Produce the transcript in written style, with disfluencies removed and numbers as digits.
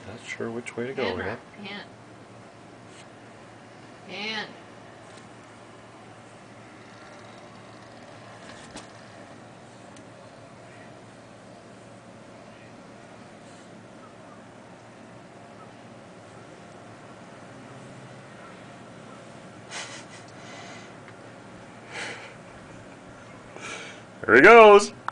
Not sure which way to go Pan yet. wrap, pan. Pan. There he goes!